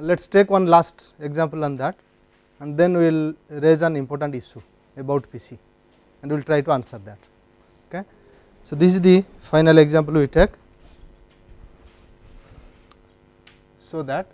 Let us take one last example on that, and then we will raise an important issue about PC, and we will try to answer that. Okay. So, this is the final example we take. So that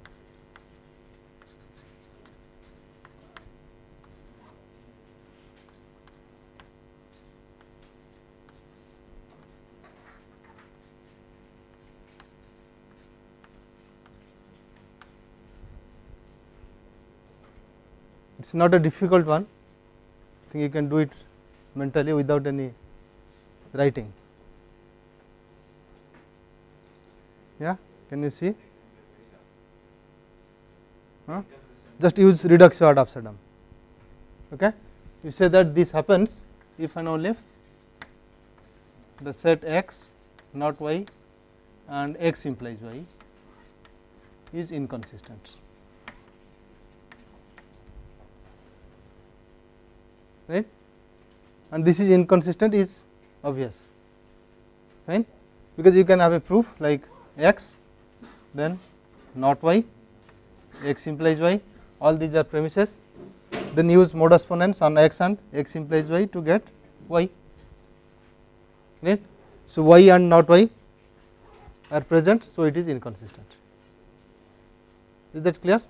it is not a difficult one. I think you can do it mentally without any writing. Yeah, can you see? Just use redux ad absurdum. Okay. You say that this happens if and only if the set x not y and x implies y is inconsistent, right, and this is inconsistent is obvious, fine, because you can have a proof like x then not y, x implies y, all these are premises, then use modus ponens on x and x implies y to get y, right. So, y and not y are present, so it is inconsistent. Is that clear?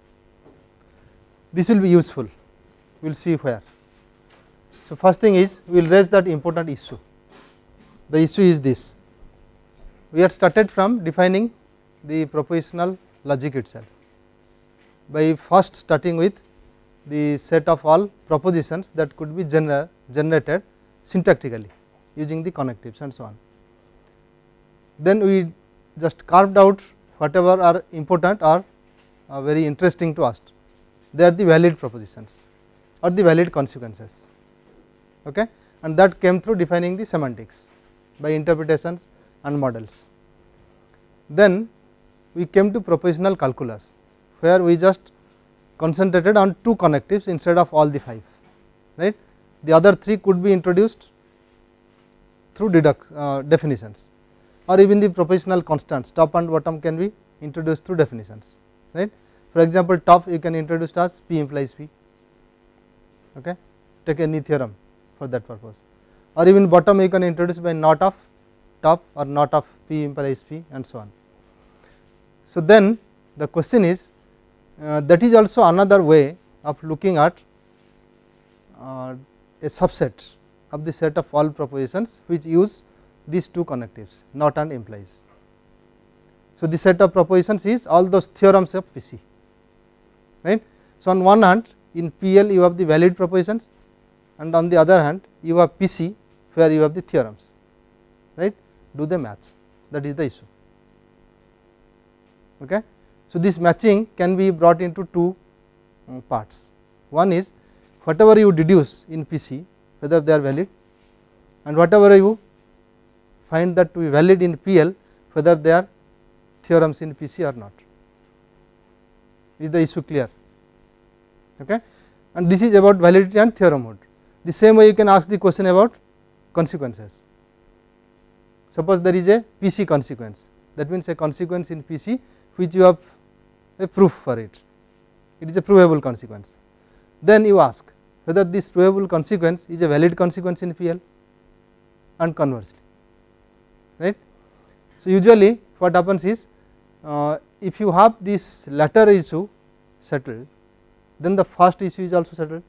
This will be useful, we will see where. So, first thing is we will raise that important issue. The issue is this: we had started from defining the propositional logic itself by first starting with the set of all propositions that could be generated syntactically using the connectives and so on. Then we just carved out whatever are important or very interesting to us, they are the valid propositions or the valid consequences, okay, and that came through defining the semantics by interpretations and models. Then we came to propositional calculus, where we just concentrated on 2 connectives instead of all the 5, right. The other 3 could be introduced through definitions, or even the propositional constants top and bottom can be introduced through definitions, right. For example, top you can introduce as P implies P, okay, take any theorem for that purpose, or even bottom you can introduce by not of top or not of P implies P and so on. So, then the question is that is also another way of looking at a subset of the set of all propositions which use these 2 connectives not and implies. So, the set of propositions is all those theorems of PC, right. So, on one hand in PL you have the valid propositions, and on the other hand you have PC where you have the theorems, right, do they match, that is the issue, okay. So, this matching can be brought into 2 parts. One is whatever you deduce in PC whether they are valid, and whatever you find that to be valid in PL whether they are theorems in PC or not. Is the issue clear? Okay. And this is about validity and theoremhood. The same way you can ask the question about consequences. Suppose there is a PC consequence, that means a consequence in PC which you have a proof for it, it is a provable consequence. Then you ask whether this provable consequence is a valid consequence in PL and conversely, right. So, usually what happens is if you have this latter issue settled, then the first issue is also settled.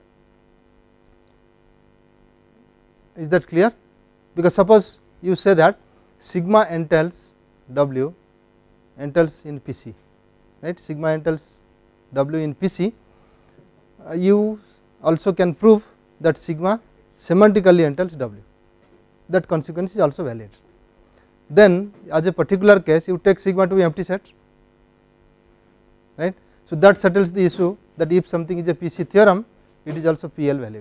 Is that clear? Because suppose you say that sigma entails W entails in PC, right, sigma entails W in PC, you also can prove that sigma semantically entails W, that consequence is also valid. Then as a particular case you take sigma to be empty set, right. So, that settles the issue that if something is a PC theorem it is also PL valid.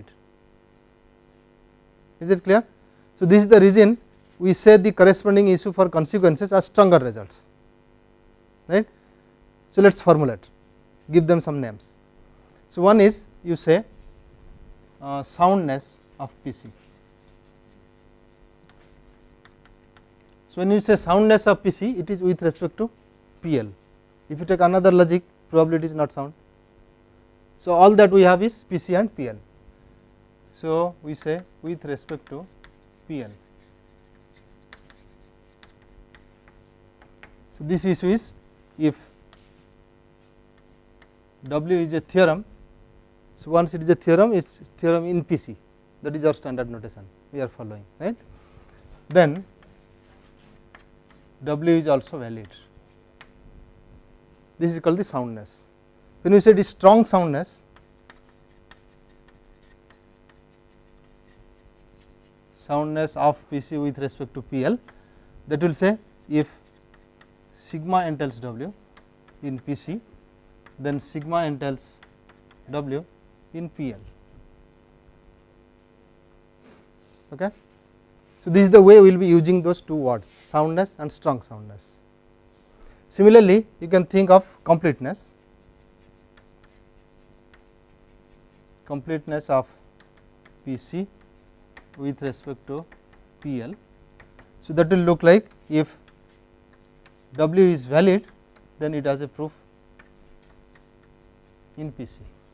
Is it clear? So, this is the reason we say the corresponding issue for consequences are stronger results, right. So, let us formulate, give them some names. So, one is you say soundness of PC. So, when you say soundness of PC it is with respect to PL. If you take another logic probability is not sound. So, all that we have is PC and PL. So, we say with respect to PL. So, this issue is if W is a theorem. So, once it is a theorem, it is theorem in PC, that is our standard notation we are following, right. Then W is also valid. This is called the soundness. When we say it is strong soundness, of PC with respect to PL, that will say if sigma entails W in PC, then sigma entails W in PL. Okay. So, this is the way we will be using those two words, soundness and strong soundness. Similarly, you can think of completeness of PC with respect to PL. So, that will look like if W is valid, then it has a proof in PC.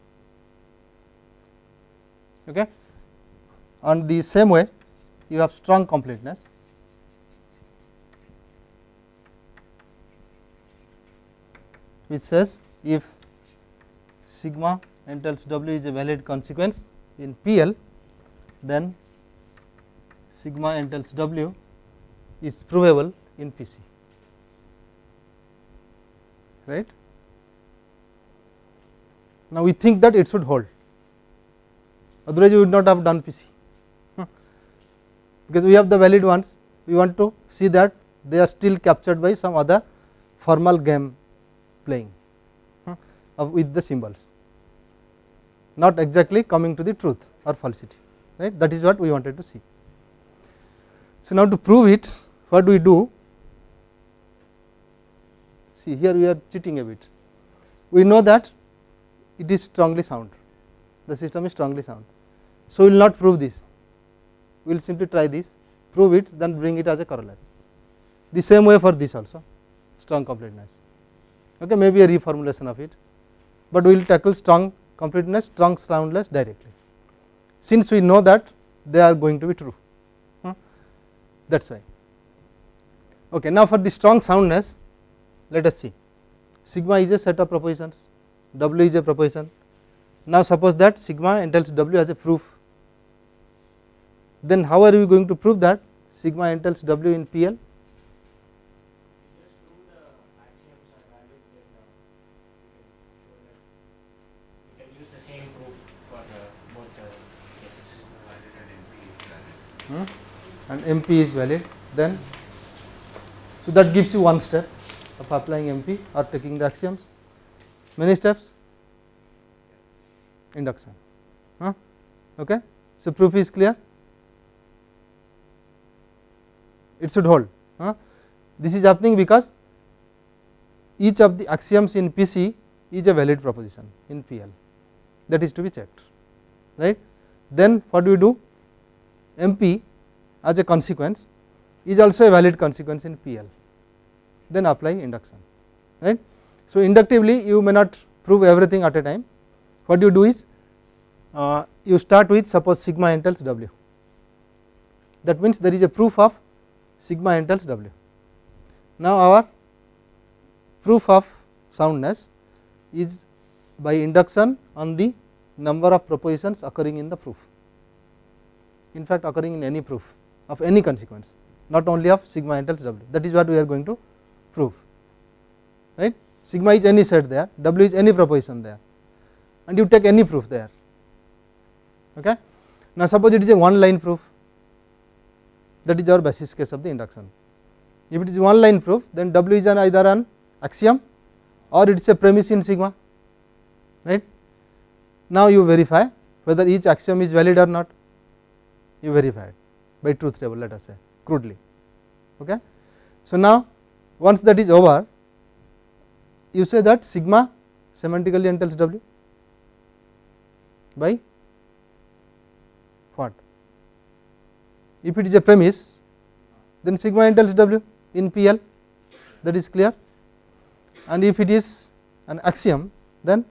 Okay. On the same way, you have strong completeness, which says if sigma entails W is a valid consequence in PL, then sigma entails W is provable in PC, right. Now, we think that it should hold, otherwise we would not have done PC, because we have the valid ones, we want to see that they are still captured by some other formal game playing with the symbols, not exactly coming to the truth or falsity, right. That is what we wanted to see. So, now to prove it, what do we do? See, here we are cheating a bit. We know that it is strongly sound, the system is strongly sound. So, we will not prove this, we will simply try this, prove it, then bring it as a corollary. The same way for this also, strong completeness. Okay, maybe a reformulation of it, but we will tackle strong completeness, strong soundness directly, since we know that they are going to be true. That is why. Okay, now, for the strong soundness, let us see. Sigma is a set of propositions, W is a proposition. Now, suppose that sigma entails W as a proof, then how are we going to prove that sigma entails W in PL? And MP is valid, then so that gives you one step of applying MP or taking the axioms. Many steps? Induction. Okay. So, proof is clear, it should hold. This is happening because each of the axioms in PC is a valid proposition in PL, that is to be checked, right. Then what do we do? MP as a consequence is also a valid consequence in PL, then apply induction, right. So, inductively you may not prove everything at a time. What you do is you start with suppose sigma entails W, that means there is a proof of sigma entails W. Now, our proof of soundness is by induction on the number of propositions occurring in the proof, in fact occurring in any proof of any consequence, not only of sigma entails W, that is what we are going to prove, right. Sigma is any set there, W is any proposition there, and you take any proof there. Okay. Now, suppose it is a one line proof, that is our basis case of the induction. If it is one line proof, then W is either an axiom or it is a premise in sigma, right. Now, you verify whether each axiom is valid or not, you verify it by truth table, let us say crudely. Okay. So, now once that is over, you say that sigma semantically entails W by what? If it is a premise, then sigma entails W in PL, that is clear, and if it is an axiom, then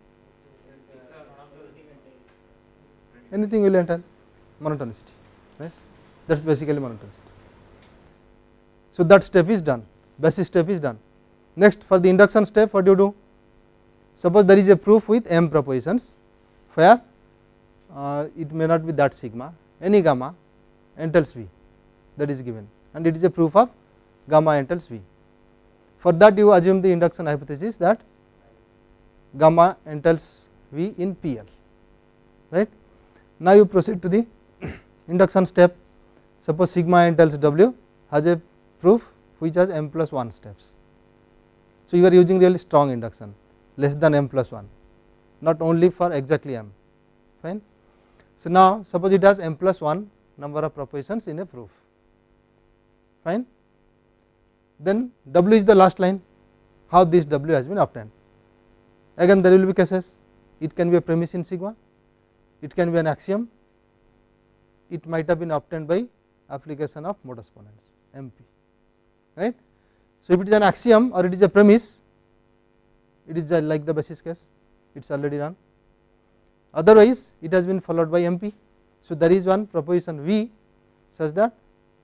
anything will enter monotonicity, right. That is basically monotonicity. So, that step is done, basic step is done. Next, for the induction step, what do you do? Suppose there is a proof with m propositions where it may not be that sigma, any gamma entails V, that is given, and it is a proof of gamma entails V. For that, you assume the induction hypothesis that gamma entails V in PL, right. Now, you proceed to the induction step. Suppose sigma entails W has a proof which has m plus 1 steps. So, you are using really strong induction, less than m plus 1, not only for exactly m, fine. So, now suppose it has m plus 1 number of propositions in a proof, fine. Then W is the last line, how this W has been obtained. Again there will be cases, it can be a premise in sigma, it can be an axiom, it might have been obtained by application of modus ponens MP, right. So, if it is an axiom or it is a premise, it is like the basis case, it is already done. Otherwise, it has been followed by MP. So, there is one proposition V such that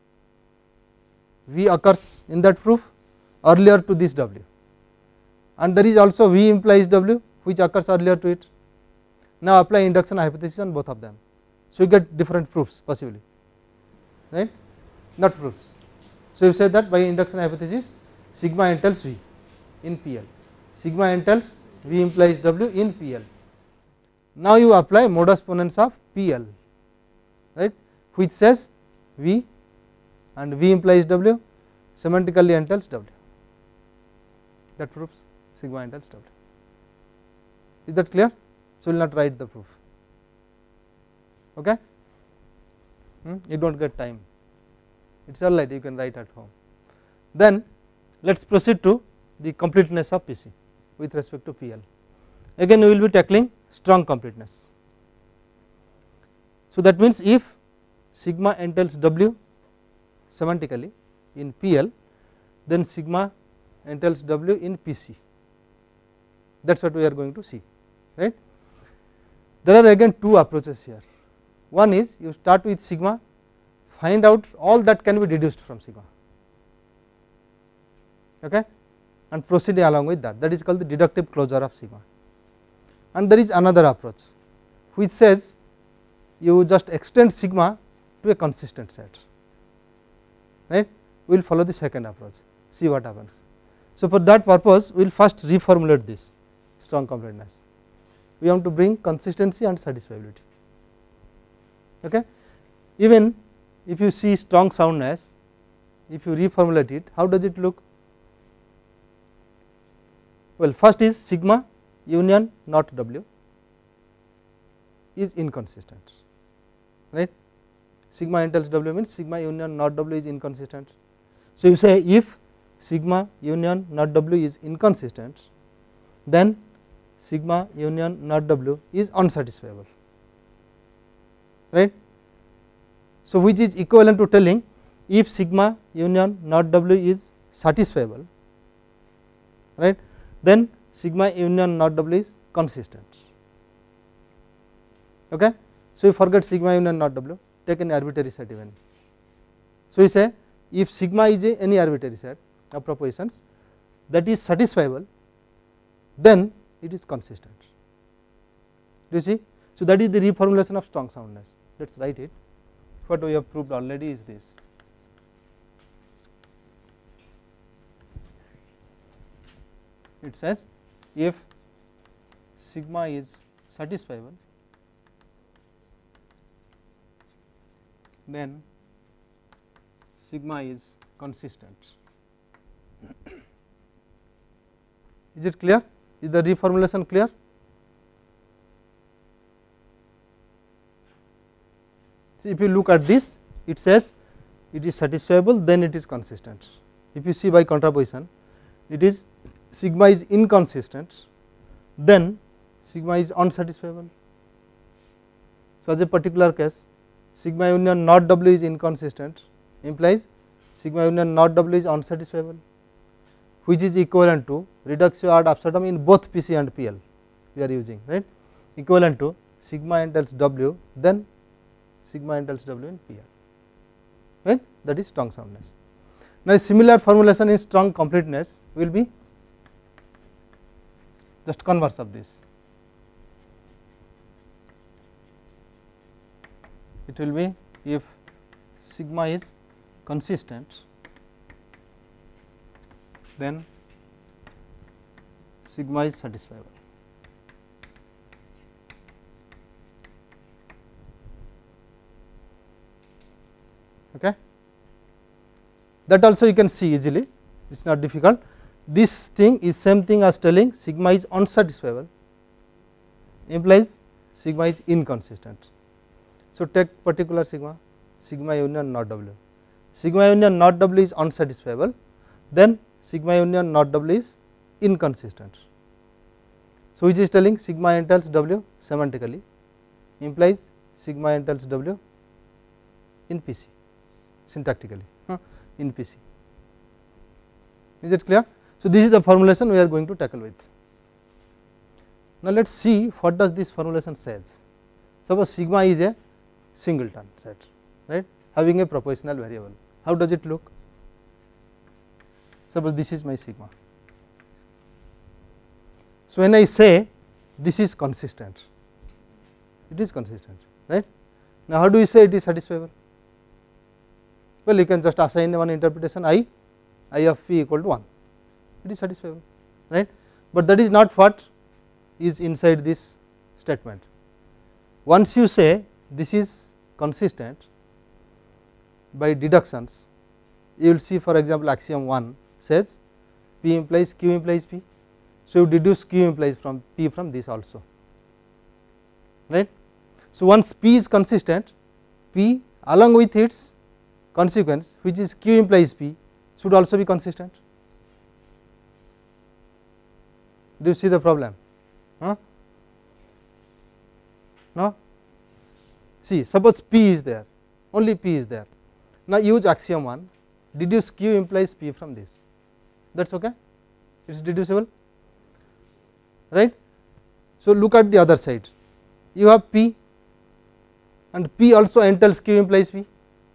V occurs in that proof earlier to this W, and there is also V implies W which occurs earlier to it. Now, apply induction hypothesis on both of them. So, you get different proofs possibly, right, not proofs. So, you say that by induction hypothesis sigma entails V in PL, sigma entails V implies W in PL. Now, you apply modus ponens of PL, right, which says V and V implies W semantically entails W, that proves sigma entails W. Is that clear? So, we will not write the proof, okay. You do not get time, it is alright, you can write at home. Then let us proceed to the completeness of PC with respect to PL. Again we will be tackling strong completeness. So, that means if sigma entails W semantically in PL, then sigma entails W in PC, that is what we are going to see, right. There are again two approaches here. One is you start with sigma, find out all that can be deduced from sigma, okay, and proceed along with that, that is called the deductive closure of sigma. And there is another approach which says you just extend sigma to a consistent set, right. We will follow the second approach, see what happens. So, for that purpose we will first reformulate this strong completeness, we want to bring consistency and satisfiability, okay. Even if you see strong soundness, if you reformulate it, how does it look? Well, first is sigma union not W is inconsistent, right. Sigma entails W means sigma union not W is inconsistent. So, you say if sigma union not W is inconsistent, then sigma union not W is unsatisfiable, right. So, which is equivalent to telling if sigma union not W is satisfiable, right, then sigma union not W is consistent, okay. So, you forget sigma union not W, take an arbitrary set even. So, you say if sigma is any arbitrary set of propositions that is satisfiable, then it is consistent, do you see. So, that is the reformulation of strong soundness. Let us write it. What we have proved already is this. It says if sigma is satisfiable, then sigma is consistent. Is it clear? Is the reformulation clear? See, if you look at this, it says it is satisfiable, then it is consistent. If you see by contraposition, it is sigma is inconsistent, then sigma is unsatisfiable. So, as a particular case, sigma union not W is inconsistent implies sigma union not W is unsatisfiable, which is equivalent to reductio ad absurdum in both PC and PL we are using, right, equivalent to sigma n tilde W then sigma n tilde W in PL, right, that is strong soundness. Now, a similar formulation in strong completeness will be just converse of this. It will be if sigma is consistent, then sigma is satisfiable. Okay. That also you can see easily, it is not difficult. This thing is same thing as telling sigma is unsatisfiable, implies sigma is inconsistent. So, take particular sigma, sigma union not W, sigma union not W is unsatisfiable, then sigma union not W is inconsistent. So, which is telling sigma entails W semantically implies sigma entails W in PC syntactically in PC. Is it clear? So, this is the formulation we are going to tackle with. Now, let us see what does this formulation says. Suppose sigma is a singleton set, right, having a propositional variable. How does it look? Suppose this is my sigma. So, when I say this is consistent, it is consistent, right. Now, how do you say it is satisfiable? Well, you can just assign one interpretation I of p equal to 1, it is satisfiable, right, but that is not what is inside this statement. Once you say this is consistent by deductions, you will see, for example, axiom 1 says P implies Q implies P. So, you deduce Q implies from P from this also, right. So, once P is consistent, P along with its consequence which is Q implies P should also be consistent. Do you see the problem? No? See, suppose P is there, only P is there. Now, use axiom 1, deduce Q implies P from this, that is okay, it is deducible, right. So, look at the other side, you have P and P also entails Q implies P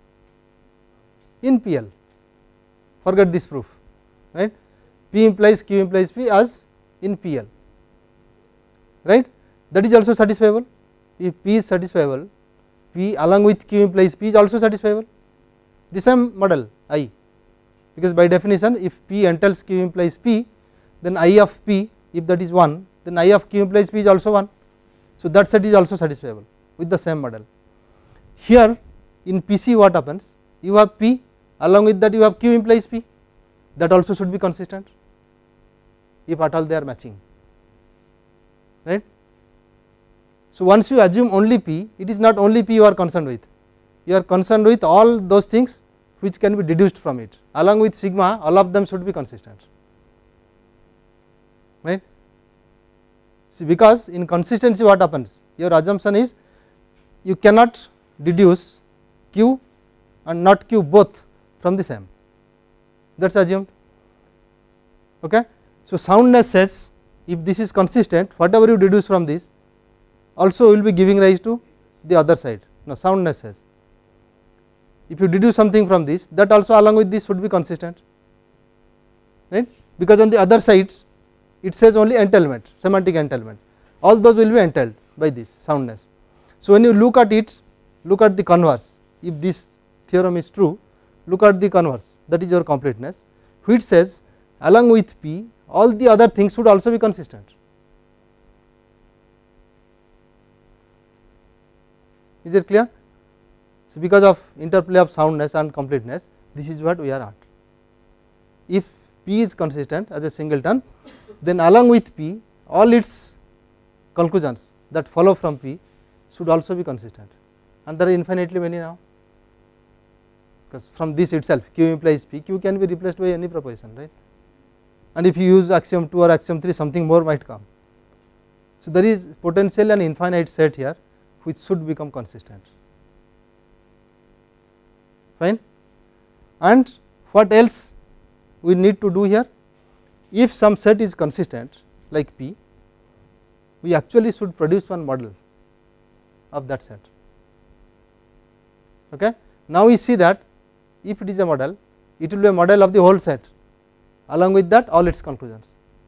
in PL, forget this proof, right, P implies Q implies P as in PL, right, that is also satisfiable. If P is satisfiable, P along with Q implies P is also satisfiable, the same model I, because by definition if P entails Q implies P, then I of P, if that is 1, then I of Q implies P is also 1. So, that set is also satisfiable with the same model. Here in PC what happens, you have P, along with that you have Q implies P, that also should be consistent if at all they are matching, right. So, once you assume only P, it is not only P you are concerned with, you are concerned with all those things which can be deduced from it, along with sigma, all of them should be consistent, right. See, because in consistency what happens, your assumption is you cannot deduce Q and not Q both from the same, that is assumed, okay. So, soundness says if this is consistent, whatever you deduce from this also will be giving rise to the other side. No, soundness says if you deduce something from this, that also along with this should be consistent, right, because on the other side it says only entailment, semantic entailment, all those will be entailed by this soundness. So, when you look at it, look at the converse, if this theorem is true, look at the converse, that is your completeness, which says along with P all the other things should also be consistent. Is it clear? So, because of interplay of soundness and completeness, this is what we are at. If P is consistent as a singleton, then along with P all its conclusions that follow from P should also be consistent, and there are infinitely many now, because from this itself Q implies P, Q can be replaced by any proposition, right, and if you use axiom 2 or axiom 3, something more might come. So, there is potentially an infinite set here which should become consistent, fine. And what else we need to do here? if some set is consistent like P, we actually should produce one model of that set. Okay. Now, we see that if it is a model, it will be a model of the whole set, along with that all its conclusions.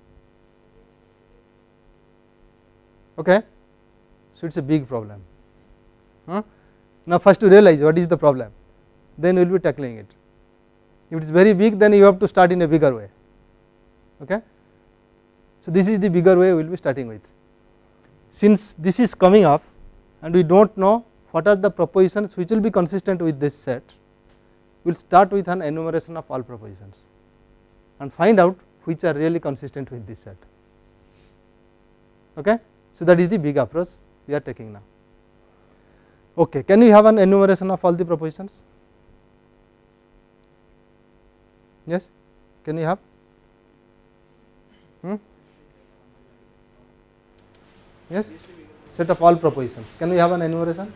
Okay. So, it is a big problem. Now, first to realize what is the problem, then we will be tackling it. If it is very big, then you have to start in a bigger way. Okay. So, this is the bigger way we will be starting with. Since this is coming up and we do not know what are the propositions which will be consistent with this set, we will start with an enumeration of all propositions and find out which are really consistent with this set. Okay. So, that is the big approach we are taking now. Okay. Can we have an enumeration of all the propositions? Yes, can we have? Yes, set of all propositions. Can we have an enumeration?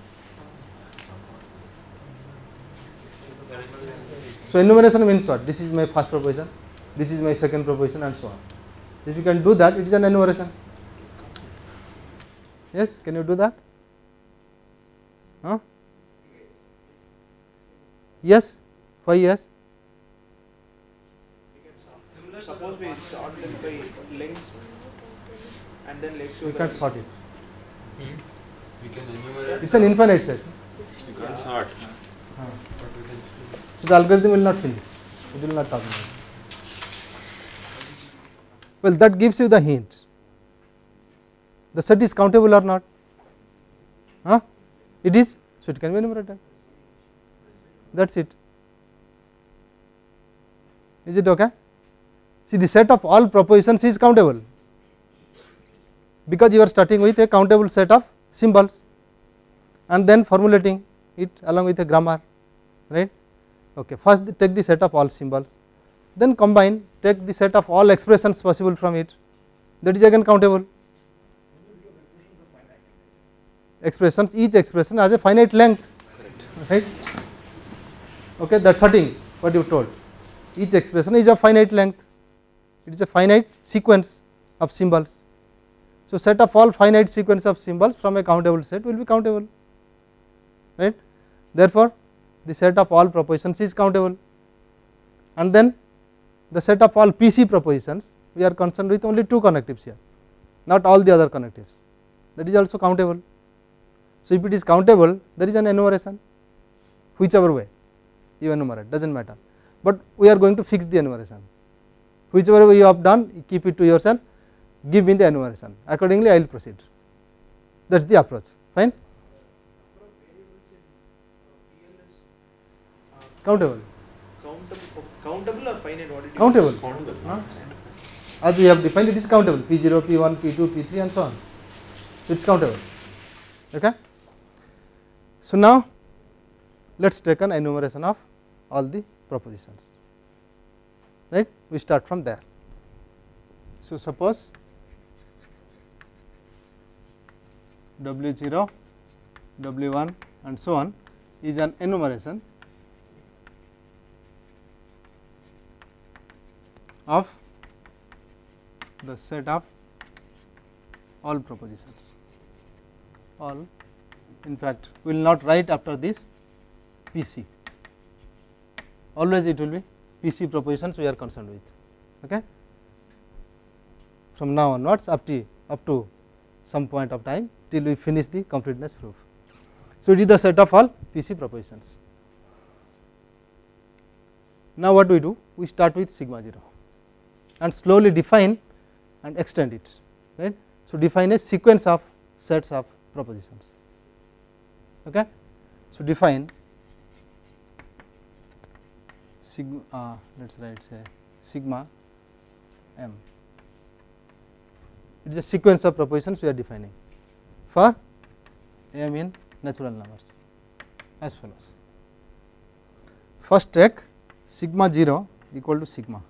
So, enumeration means what? This is my first proposition, this is my second proposition, and so on. If you can do that, it is an enumeration. Yes, can you do that? Yes, why yes? Suppose we sort them by lengths and then let's We can't sort it. We can enumerate. It's an infinite set. We can't sort. So, the algorithm will not finish, it will not talk about it. Well, that gives you the hint. The set is countable or not? It is, so it can be enumerated. That is it. Is it okay? See, the set of all propositions is countable, because you are starting with a countable set of symbols and then formulating it along with a grammar, right. Okay. First take the set of all symbols, then combine, take the set of all expressions possible from it, that is again countable. Expressions, each expression has a finite length, right. Okay, that is hurting what you told. Each expression is of finite length, it is a finite sequence of symbols. So, set of all finite sequence of symbols from a countable set will be countable, right. Therefore, the set of all propositions is countable, and then the set of all PC propositions, we are concerned with only 2 connectives here, not all the other connectives, that is also countable. So, if it is countable, there is an enumeration, whichever way you enumerate, does not matter, but we are going to fix the enumeration. Whichever way you have done, keep it to yourself, give me the enumeration, accordingly I will proceed. That is the approach, fine. Countable. Countable or finite? What did you Countable. Countable. As we have defined, it is countable, P0, P1, P2, P3 and so on. So, it is countable. Okay. So, now let us take an enumeration of all the propositions, right. We start from there. So, suppose W0, W1 and so on is an enumeration of the set of all propositions. All, in fact, we will not write after this PC, always it will be PC propositions we are concerned with. Okay. From now onwards up to some point of time till we finish the completeness proof. So, it is the set of all PC propositions. Now, what we do? We start with sigma 0 and slowly define and extend it, right. So, define a sequence of sets of propositions. Okay. So, define sigma, let us write say sigma m. It is a sequence of propositions we are defining for m in natural numbers as follows. First take sigma 0 equal to sigma,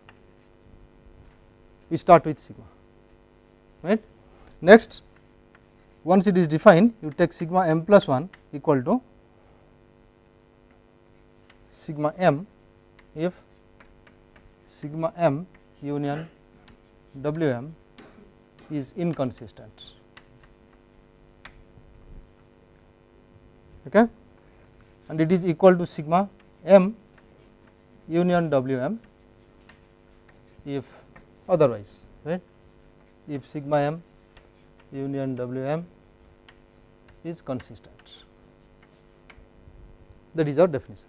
we start with sigma, right. Next, once it is defined, you take sigma m plus 1 equal to sigma m if sigma m union Wm is inconsistent. Okay, and it is equal to sigma m union Wm if otherwise, right, if sigma m union Wm is consistent. That is our definition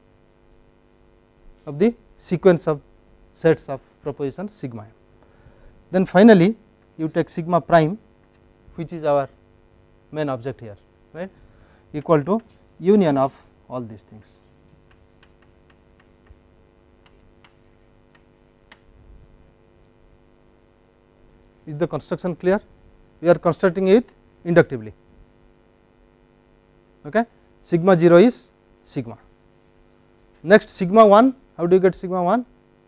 of the sequence of sets of propositions sigma m. Then finally, you take sigma prime, which is our main object here, right, equal to union of all these things. Is the construction clear? We are constructing it inductively. Okay. Sigma 0 is sigma. Next, sigma 1, how do you get sigma 1?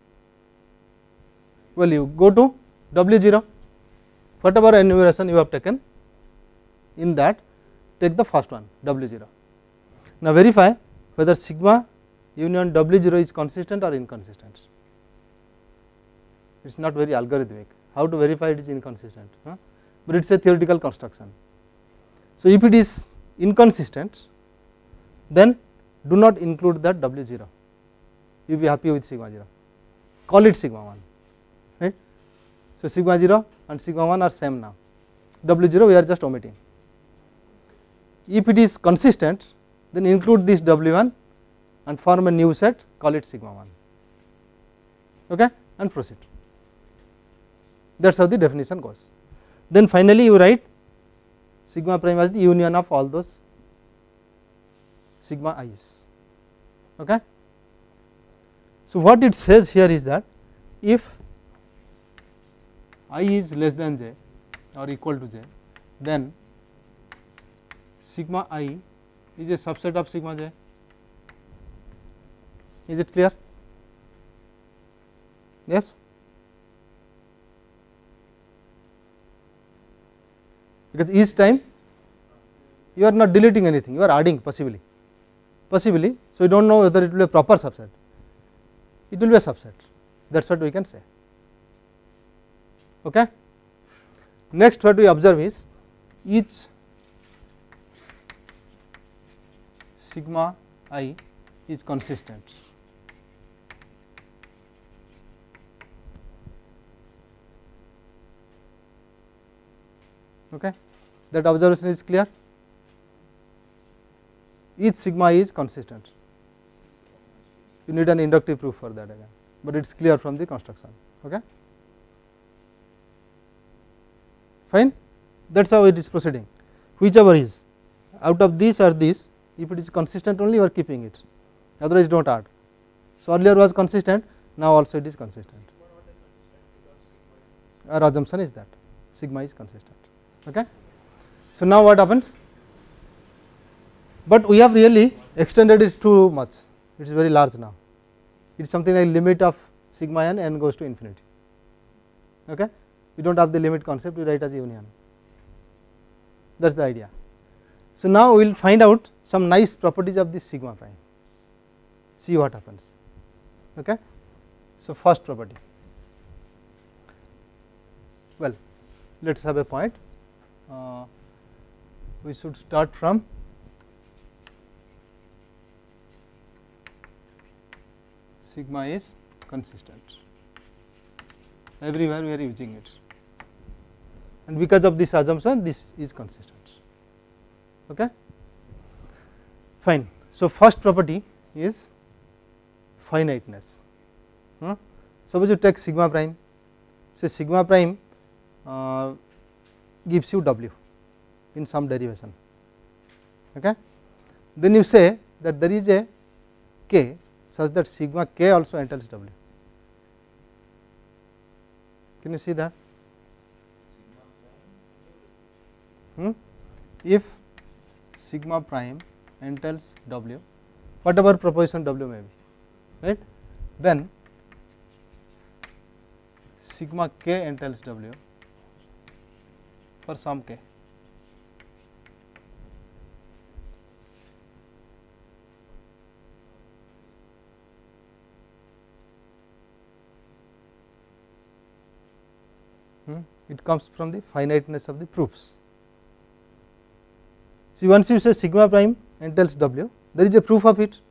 Well, you go to W 0, whatever enumeration you have taken, in that take the first one W 0. Now, verify whether sigma union W 0 is consistent or inconsistent. It is not very algorithmic. How to verify it is inconsistent, but it is a theoretical construction. So, if it is inconsistent, then do not include that W 0, you will be happy with sigma 0, call it sigma 1, right. So, sigma 0 and sigma 1 are same now, W 0 we are just omitting. If it is consistent, then include this W 1 and form a new set, call it sigma 1, okay, and proceed. That is how the definition goes. Then finally, you write sigma prime as the union of all those sigma i's. Okay. So, what it says here is that if I is less than j or equal to j, then sigma I is a subset of sigma j. Is it clear? Yes. Because each time you are not deleting anything, you are adding possibly. So, you do not know whether it will be a proper subset, it will be a subset, that is what we can say. Okay. Next, what we observe is each sigma I is consistent. Okay. That observation is clear. Each sigma is consistent. You need an inductive proof for that again, but it is clear from the construction. Okay. Fine. That is how it is proceeding. Whichever is out of this or this, if it is consistent only, you are keeping it, otherwise do not add. So, earlier was consistent, now also it is consistent. Our assumption is that sigma is consistent. Okay. So, now what happens? But we have really extended it too much, it is very large now, it is something like limit of sigma n goes to infinity. Okay. We do not have the limit concept, we write as union, that is the idea. So, now we will find out some nice properties of this sigma prime, see what happens. Okay. So, first property, well, let us have a point, we should start from sigma is consistent, everywhere we are using it, and because of this assumption this is consistent. Okay. Fine. So, first property is finiteness. Suppose you take sigma prime, say sigma prime gives you W in some derivation. Okay. Then you say that there is a k such that sigma k also entails W. Can you see that? If sigma prime entails W, whatever proposition W may be, right, then sigma k entails W for some k. It comes from the finiteness of the proofs. See, once you say sigma prime entails W, there is a proof of it.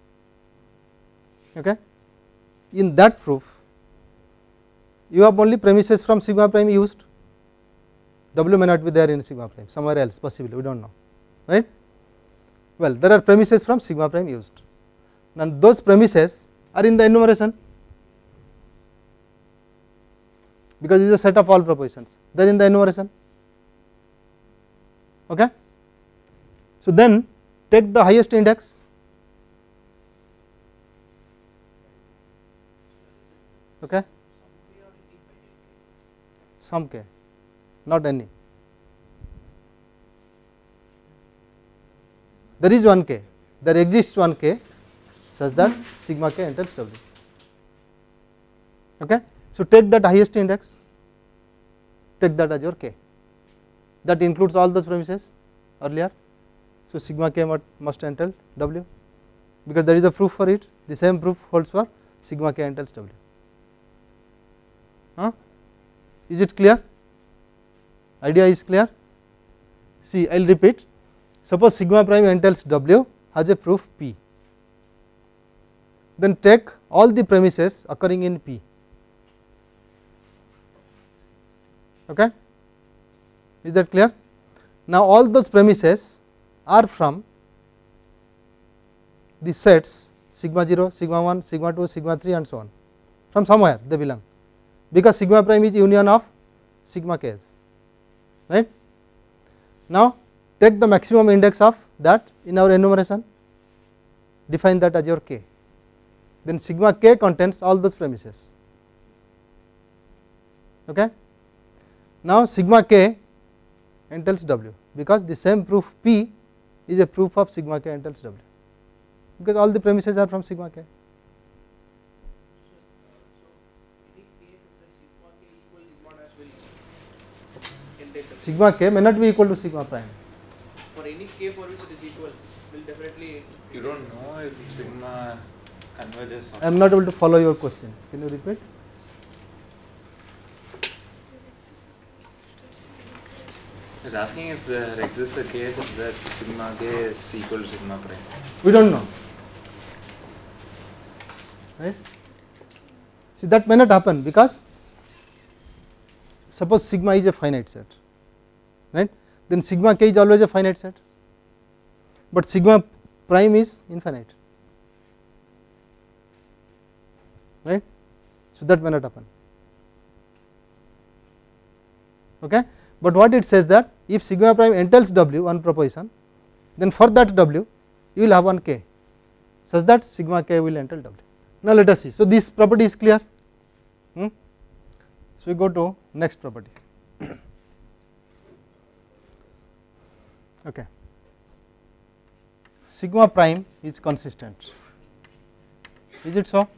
Okay. In that proof, you have only premises from sigma prime used. W may not be there in sigma prime, somewhere else possibly, we do not know, right. Well, there are premises from sigma prime used. Now, those premises are in the enumeration, because it is a set of all propositions, they are in the enumeration. Okay. So, then take the highest index, okay, some k, not any. There is one k, there exists one k such that sigma k entails W. Okay. So, take that highest index, take that as your k, that includes all those premises earlier. So, sigma k must entail W, because there is a proof for it, the same proof holds for sigma k entails W. Is it clear? Idea is clear? See, I will repeat. Suppose sigma prime entails W has a proof P, then take all the premises occurring in P. Okay. Is that clear? Now, all those premises are from the sets sigma 0, sigma 1, sigma 2, sigma 3 and so on, from somewhere they belong, because sigma prime is union of sigma k's, right. Now, take the maximum index of that in our enumeration, define that as your k, then sigma k contains all those premises. Okay. Now, sigma k entails W, because the same proof P is a proof of sigma k entails W, because all the premises are from sigma k. Sigma k may not be equal to sigma prime. For any k for which it is equal, will definitely. You don't know if sigma converges. I am not able to follow your question. Can you repeat? It's asking if there exists a case that sigma k is equal to sigma prime. We do not know, right. See, that may not happen, because suppose sigma is a finite set, right, then sigma k is always a finite set, but sigma prime is infinite, right. So, that may not happen. Okay. But what it says that if sigma prime entails W on proposition, then for that W you will have one k such that sigma k will entail W. Now, let us see. So, this property is clear. So, we go to next property. Okay. Sigma prime is consistent. Is it so?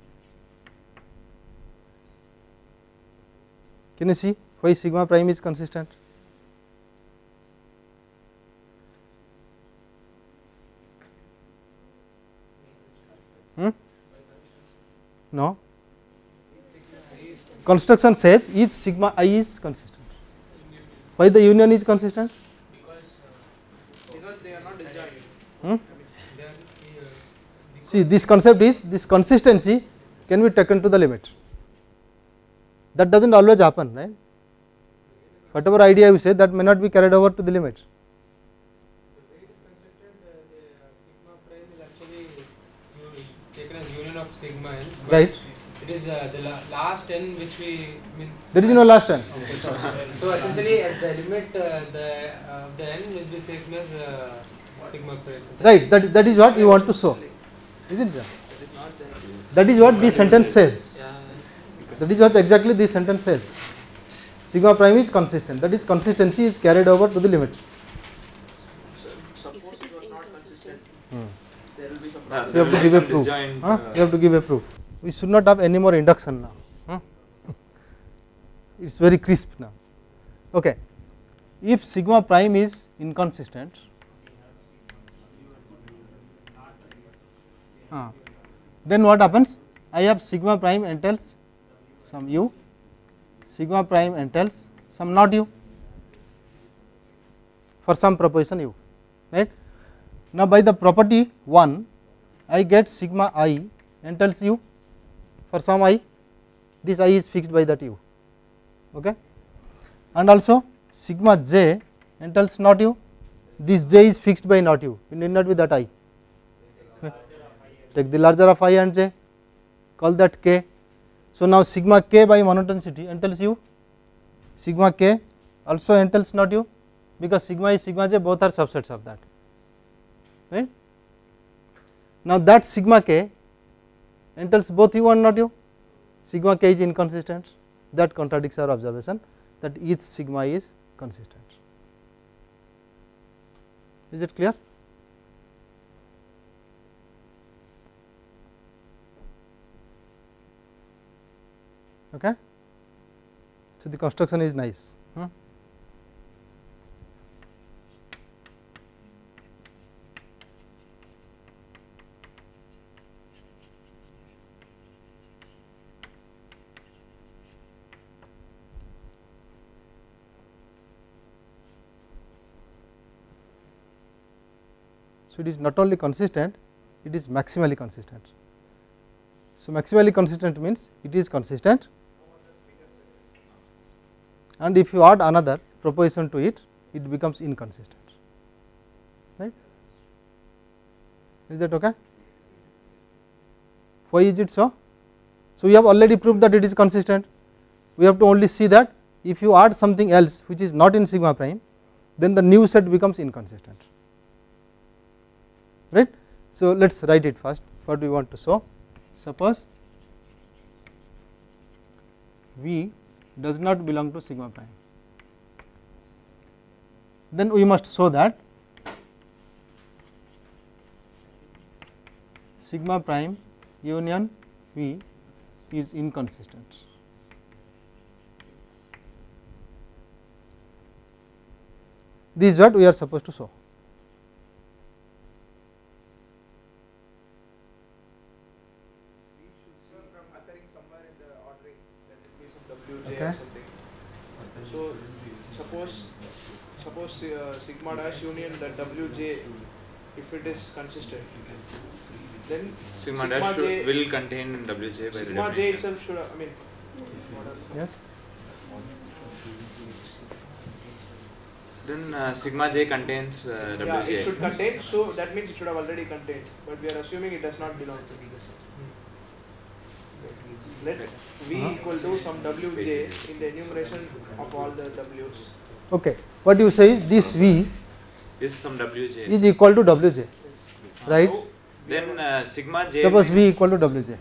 Can you see why sigma prime is consistent? No. Construction says each sigma I is consistent. Why the union is consistent? Because they are not disjoint. See, this concept is, this consistency can be taken to the limit. That does not always happen, right. Whatever idea you say, that may not be carried over to the limit. The way it is constructed, the sigma prime is actually taken as union of sigma n. Right. It is the last n which we mean. There is no last n. So essentially, at the limit, the n will be same as sigma prime. Right. That is what you want to show, isn't it? That is what this sentence says. That is what exactly this sentence says. Sigma prime is consistent. That is, consistency is carried over to the limit. Suppose it was not consistent, there will be some Well, You have to give a proof. disjoint, You have to give a proof. We should not have any more induction now. It is very crisp now. Okay. If sigma prime is inconsistent, then what happens? I have sigma prime entails some u, sigma prime entails some not u for some proposition u, right. Now, by the property 1 I get sigma I entails u for some I, this I is fixed by that u, okay. And also sigma j entails not u, this j is fixed by not u, it need not be that I, take the larger of I and j, call that k. So, now sigma k by monotonicity entails u, sigma k also entails not u, because sigma is sigma j, both are subsets of that, right. Now, that sigma k entails both u and not u, sigma k is inconsistent, that contradicts our observation that each sigma is consistent. Is it clear? Okay. So, the construction is nice. So, it is not only consistent, it is maximally consistent. So, maximally consistent means it is consistent, and if you add another proposition to it, it becomes inconsistent, right. Is that okay? Why is it so? So, we have already proved that it is consistent, we have to only see that if you add something else which is not in sigma prime, then the new set becomes inconsistent, right. So, let us write it first, what we want to show. Suppose V does not belong to sigma prime, then we must show that sigma prime union V is inconsistent. This is what we are supposed to show. Okay. So, suppose sigma dash union that wj, if it is consistent, then Sigma dash j will contain wj by sigma definition. j itself should, I mean, Yes. Then sigma j contains yeah, wj. it should contain. So that means it should have already contained, but we are assuming it does not belong. Let v equal to some wj in the enumeration of all the w's. Okay. What you say is this V Is some wj. is equal to wj, right. Then sigma j. Suppose V equal to wj.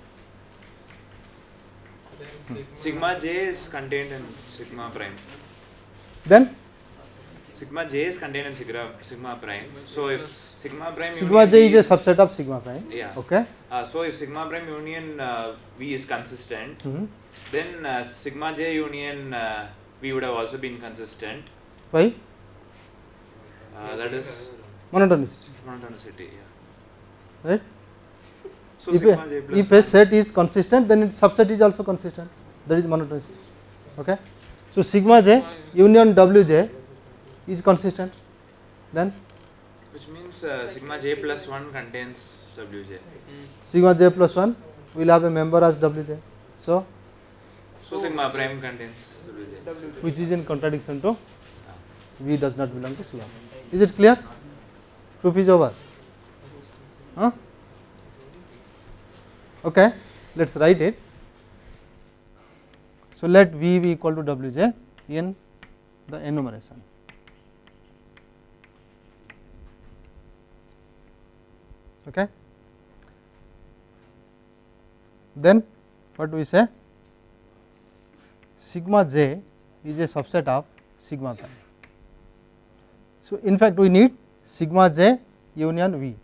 Sigma j is contained in sigma prime. Then Sigma j is contained in sigma prime. So if sigma prime sigma union j V is a subset of sigma prime. Yeah. Okay. So if sigma prime union V is consistent, Mhm. then sigma j union V would have also been consistent. Why? That is Monotonicity, monotonicity. Yeah. right. So If sigma j plus a set is consistent, then its subset is also consistent, that is monotonicity. Okay. So, sigma j union wj is consistent, then which means sigma j plus 1 contains wj. sigma j plus 1 will have a member as wj. So, Sigma prime contains wj. which is in contradiction to V does not belong to sigma. Is it clear? Proof is over. Huh? Okay, let us write it. So, let V be equal to wj in the enumeration. Okay. Then what we say? Sigma j is a subset of sigma prime. So, in fact, we need sigma j union V,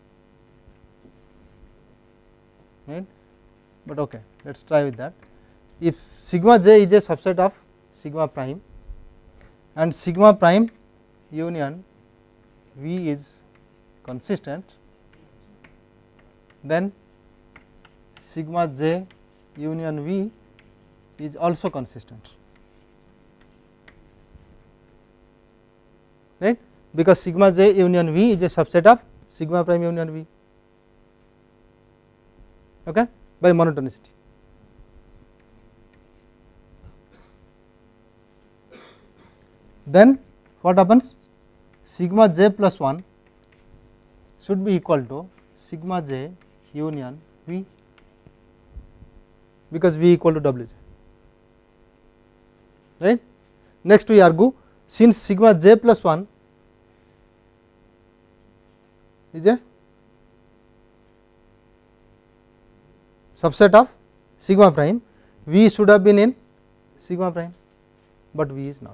right, but okay, let us try with that. If sigma j is a subset of sigma prime and sigma prime union V is consistent, then sigma j union V is also consistent. right, because sigma j union V is a subset of sigma prime union V, okay, by monotonicity. Then what happens? Sigma j plus 1 should be equal to sigma j union V, because V equal to W j, right. Next we argue, since sigma j plus 1 is a subset of sigma prime, V should have been in sigma prime, but V is not.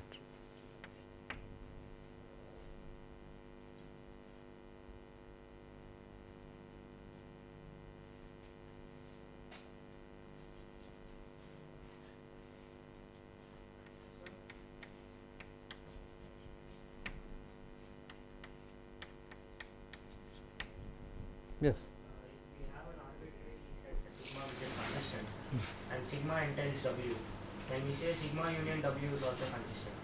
Yes. If we have an arbitrary set sigma which is consistent and sigma entails W, then we say sigma union W is also consistent.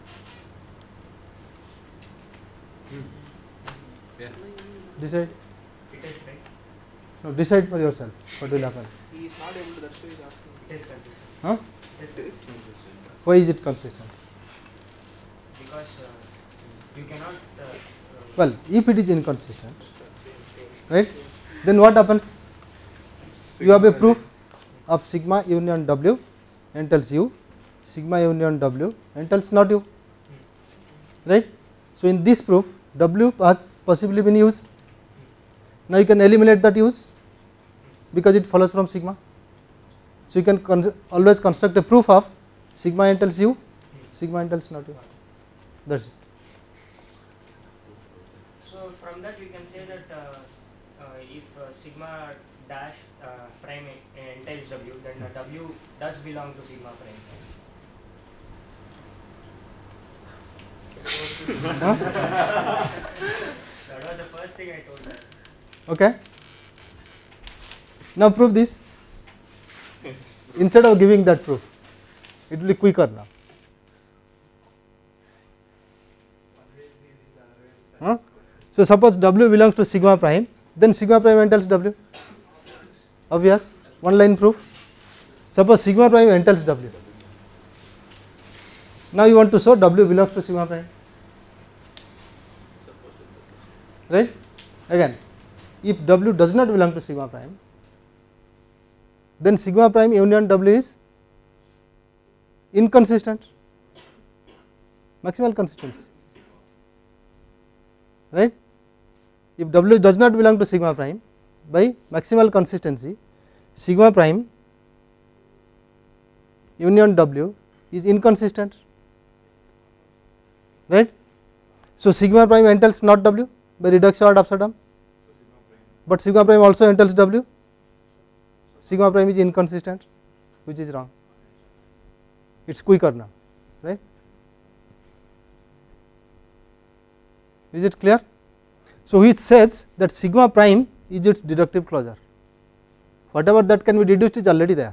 Decide. It is right. No, decide for yourself what will happen. He is not able to, that's why he is asking. It is consistent. Huh? It is Why is it consistent? because you cannot. Well, if it is inconsistent, right, then what happens? You have a proof of sigma union W entails U, sigma union W entails not U, right. So, in this proof W has possibly been used. Now, you can eliminate that use because it follows from sigma. So, you can always construct a proof of sigma entails U, sigma entails not U, that is it. So from that we can say that if sigma dash prime entails W, then W does belong to sigma prime. Huh? That was the first thing I told her. Okay. Now prove this. Instead of giving that proof, it will be quicker now. Huh? So suppose W belongs to sigma prime, then sigma prime entails W. Obvious, one line proof. Suppose sigma prime entails W. Now you want to show W belongs to sigma prime, right? Again, if W does not belong to sigma prime, then sigma prime union W is inconsistent, maximal consistency, right. If W does not belong to sigma prime, by maximal consistency sigma prime union W is inconsistent, right. So sigma prime entails not W by reduction ad absurdum, but sigma prime also entails W. Sigma prime is inconsistent, which is wrong. It is quicker now, right. Is it clear? So which says that sigma prime is its deductive closure. Whatever that can be deduced is already there,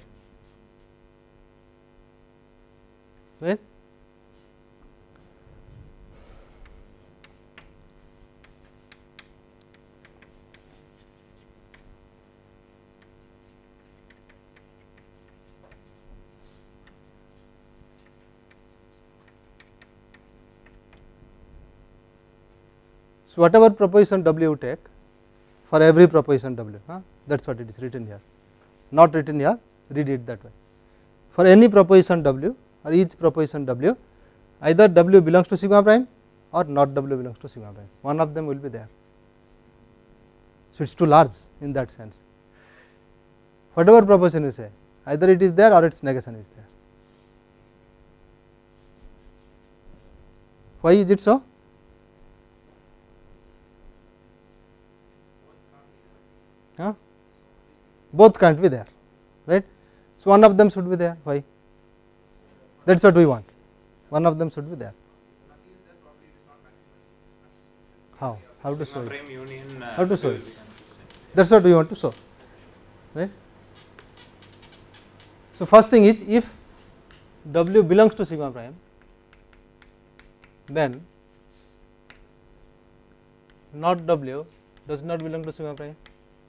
right. So whatever proposition W you take, for every proposition W, that is what it is written here, not written here, read it that way. For any proposition W or each proposition W, either W belongs to sigma prime or not W belongs to sigma prime, one of them will be there. So it is too large in that sense. Whatever proposition you say, either it is there or its negation is there. Why is it so? Both can't be there, right. So one of them should be there. Why? That is what we want. One of them should be there. How? How to show it? How to show it? That is what we want to show, right. So first thing is, if W belongs to sigma prime, then not W does not belong to sigma prime.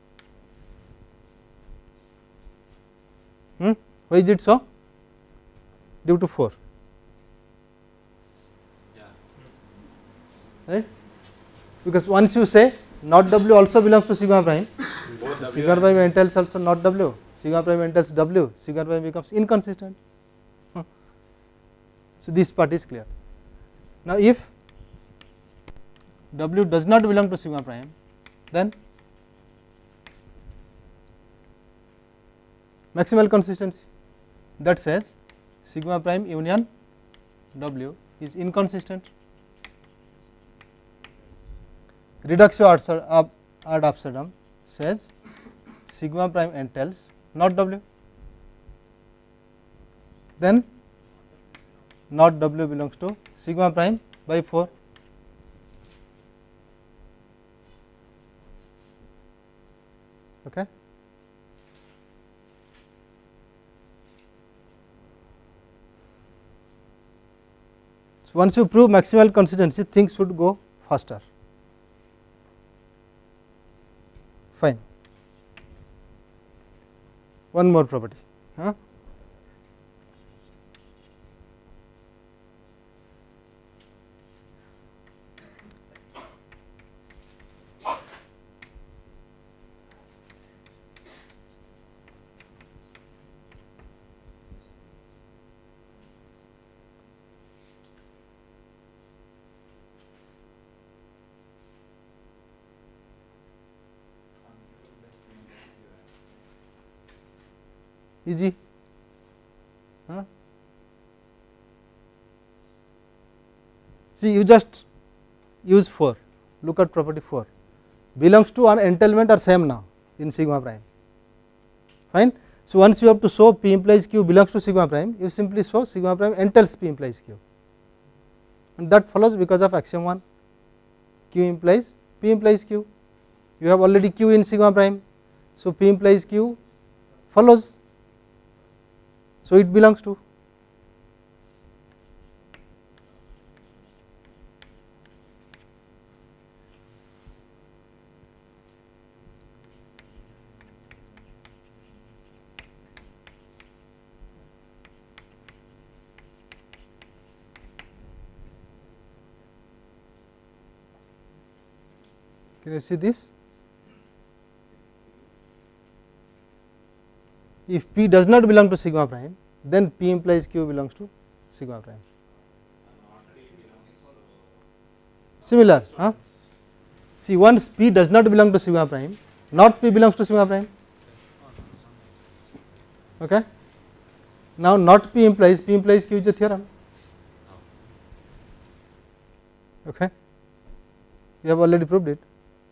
Why is it so? Due to 4. Right? Because once you say not W also belongs to sigma prime, sigma prime entails also not W, sigma prime entails W, sigma prime becomes inconsistent. So, this part is clear. Now, if W does not belong to sigma prime, then maximal consistency, that says sigma prime union W is inconsistent. Reductio ad absurdum says sigma prime entails not W, then not W belongs to sigma prime by 4. Okay. So, once you prove maximal consistency, things should go faster. Fine. One more property. Easy. See, you just use 4, look at property 4, belongs to an entailment are same now in sigma prime. Fine. So, once you have to show P implies Q belongs to sigma prime, you simply show sigma prime entails P implies Q, and that follows because of axiom 1, Q implies P implies Q. You have already Q in sigma prime, so P implies Q follows. So, it belongs to. Can you see this? If P does not belong to sigma prime, then P implies Q belongs to sigma prime. Similar, see, once P does not belong to sigma prime, not P belongs to sigma prime. Okay. Now, not P implies Q is a theorem. Okay. You have already proved it.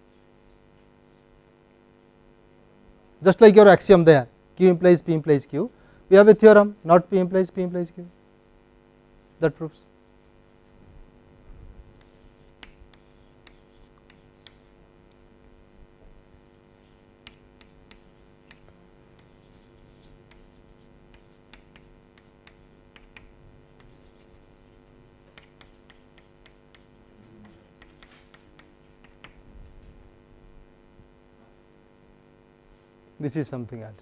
Just like your axiom there, Q implies P implies Q, we have a theorem, not P implies Q, that proves. This is something else.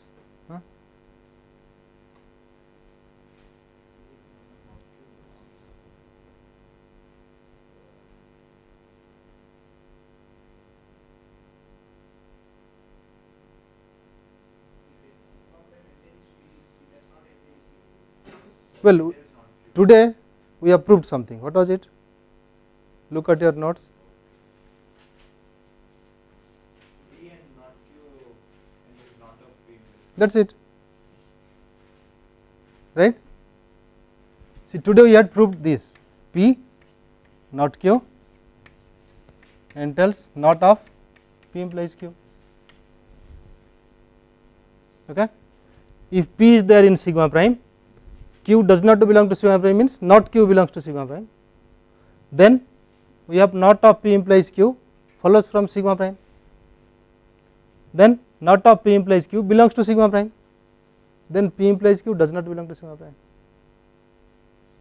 Well, today we have proved something. What was it? Look at your notes. That is it, right. See, today we had proved this, P not Q entails not of P implies Q. Okay. If P is there in sigma prime, Q does not belong to sigma prime means not Q belongs to sigma prime, then we have not of P implies Q follows from sigma prime, then not of P implies Q belongs to sigma prime, then P implies Q does not belong to sigma prime.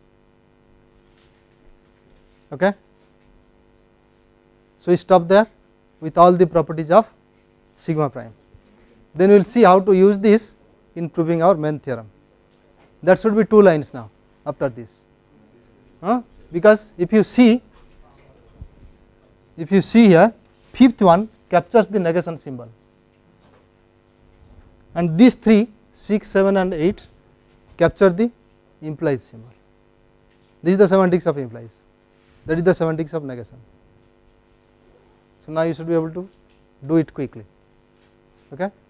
Okay. So, we stop there. with all the properties of sigma prime. Then we will see how to use this in proving our main theorem. That should be 2 lines now after this, because if you see here, fifth one captures the negation symbol, and these 3, 6, 7 and 8 capture the implies symbol. This is the semantics of implies, that is the semantics of negation. So, now you should be able to do it quickly. Okay.